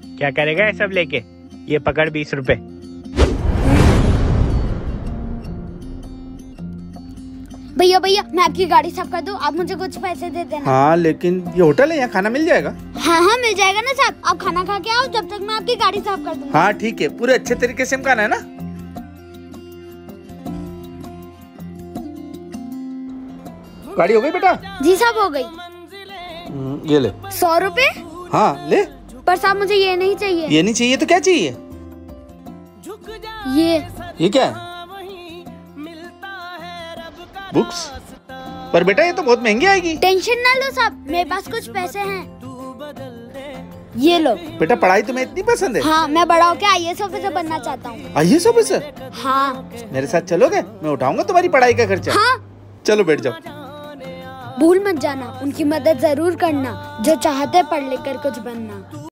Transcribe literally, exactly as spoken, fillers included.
क्या करेगा ये सब लेके? ये पकड़ बीस रुपए। भैया भैया मैं आपकी गाड़ी साफ कर दूं, आप मुझे कुछ पैसे दे देना। हाँ लेकिन ये होटल है, यहाँ खाना मिल जाएगा? हाँ हाँ मिल जाएगा ना साहब, आप खाना खा के आओ, जब तक मैं आपकी गाड़ी साफ कर दूंगा। हाँ ठीक है, पूरे अच्छे तरीके से खाना है ना। गाड़ी हो गई बेटा? जी साहब हो गई। ये ले। सौ रुपए? हाँ ले। पर साहब मुझे ये नहीं चाहिए। ये नहीं चाहिए तो क्या चाहिए? ये ये क्या है? बुक्स? पर बेटा ये तो बहुत महंगी आएगी। टेंशन ना लो साहब, मेरे पास कुछ पैसे हैं, ये लो। बेटा पढ़ाई तुम्हें इतनी पसंद है? हाँ मैं बड़ा होकर आई ए एस ऑफिसर बनना चाहता हूँ। I A S officer? हाँ। मेरे साथ चलोगे? मैं उठाऊंगा तुम्हारी पढ़ाई का खर्चा। हाँ। चलो बैठ जाओ। भूल मत जाना, उनकी मदद जरूर करना, जो चाहते पढ़ लिख कर कुछ बनना।